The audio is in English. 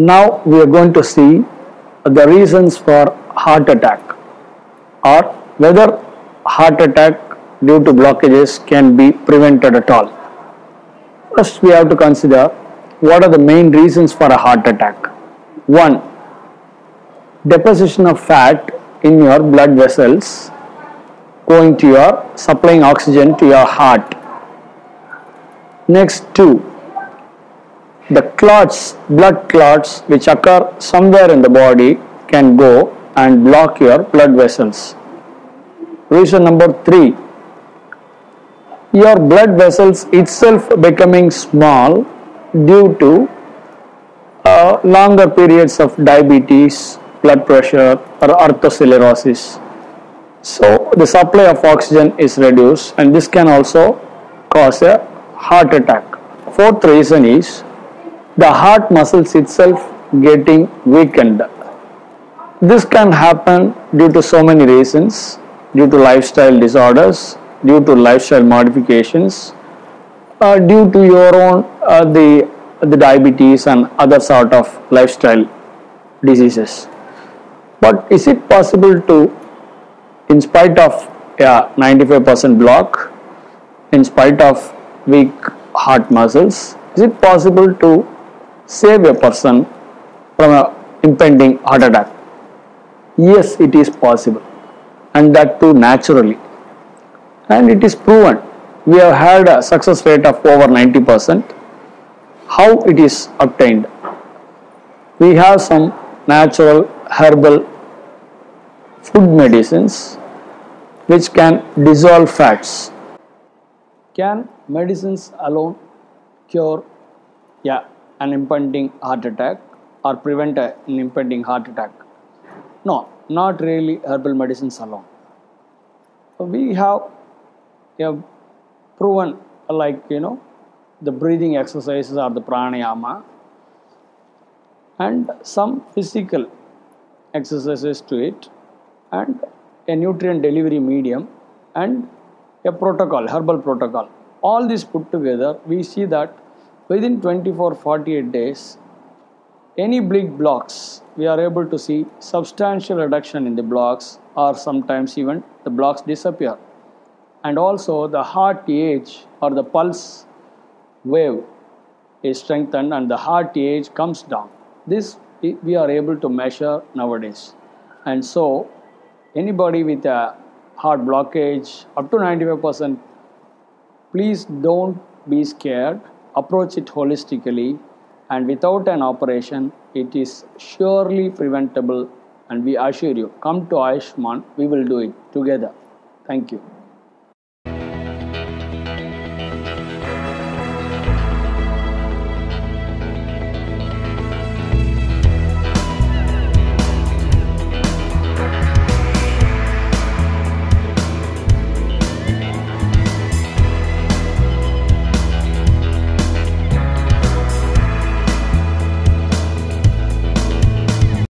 Now we are going to see the reasons for heart attack, or whether heart attack due to blockages can be prevented at all. First, we have to consider what are the main reasons for a heart attack. 1. Deposition of fat in your blood vessels going to your supplying oxygen to your heart. Next, 2. The clots, blood clots which occur somewhere in the body can go and block your blood vessels. Reason number 3. Your blood vessels itself becoming small due to longer periods of diabetes, blood pressure, or atherosclerosis. So the supply of oxygen is reduced, and this can also cause a heart attack. Fourth reason is the heart muscles itself getting weakened. This can happen due to so many reasons, due to lifestyle disorders, due to lifestyle modifications, due to your own the diabetes and other sort of lifestyle diseases. But is it possible to, in spite of 95% block, in spite of weak heart muscles, is it possible to save a person from an impending heart attack? Yes, it is possible, and that too naturally. And it is proven. We have had a success rate of over 90%. How it is obtained? We have some natural herbal food medicines which can dissolve fats. Can medicines alone cure an impending heart attack or prevent an impending heart attack? No, not really herbal medicines alone. We have proven, like the breathing exercises or the pranayama and some physical exercises to it, and a nutrient delivery medium and a protocol, herbal protocol. All this put together, we see that within 24-48 days, any big blocks, we are able to see substantial reduction in the blocks, or sometimes even the blocks disappear. And also the heart age or the pulse wave is strengthened and the heart age comes down. This we are able to measure nowadays. And so anybody with a heart blockage up to 95%, please don't be scared. Approach it holistically, and without an operation, it is surely preventable. And we assure you, come to Ayushman, we will do it together. Thank you.